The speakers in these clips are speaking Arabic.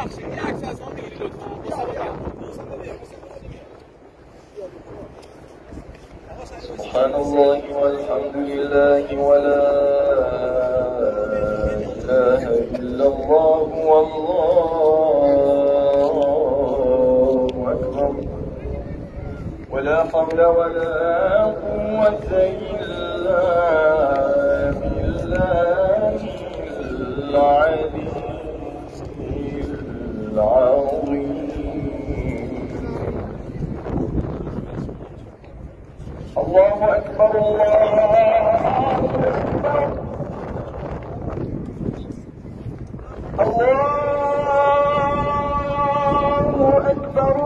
سبحان الله والحمد لله ولا إله إلا الله والله أكبر ولا حول ولا قوة إلا بالله العلي العظيم. الله أكبر الله أكبر الله أكبر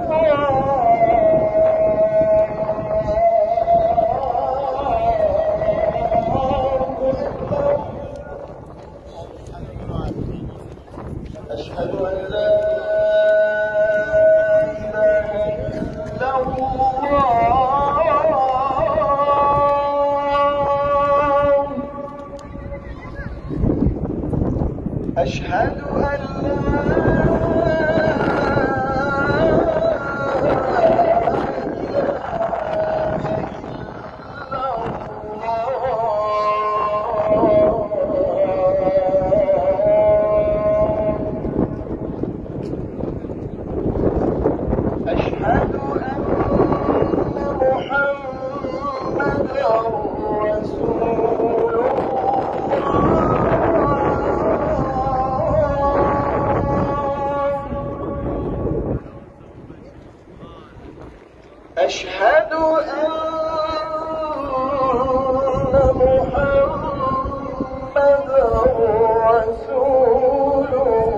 أشهد أن لا إله إلا الله أشهد أن أشهد أن محمدًا رسول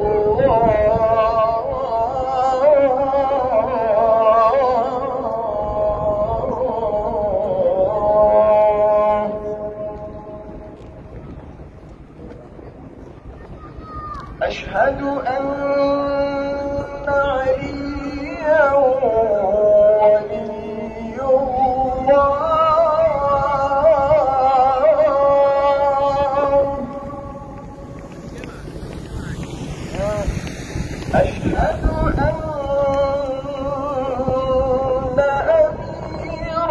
الله. أشهد أن عليا ولي الله. أشهد أن أمير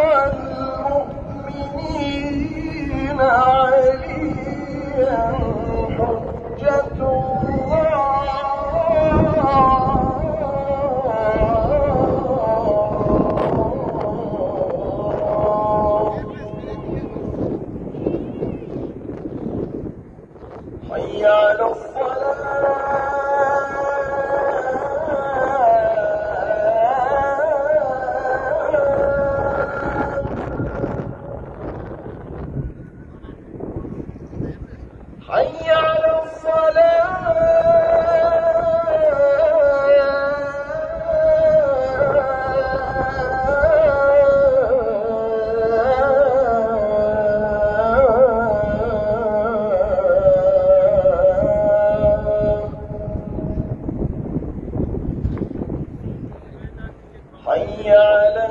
المؤمنين عليا حجة حي على حي على حي على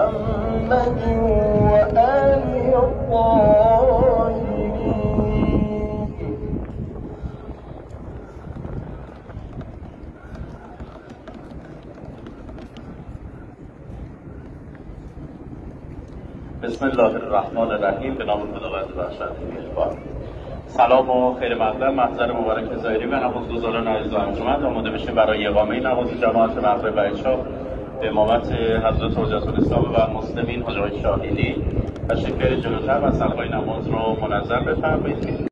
محمد وآله الطاهرين. بسم الله الرحمن الرحیم. به نام خداوند بخشنده مهربان. سلام و خیر مقدم محضر مبارک زایری و نمازگزاران عزیز و ارجمند. آماده بشیم برای اقامه نماز جماعت مغرب و عشا به امامت حضرت حجت الاسلام و المسلمین حاج آقای شاهینی. تشریف بیارید جلوتر و سلقای نماز رو منظم بفرمایید.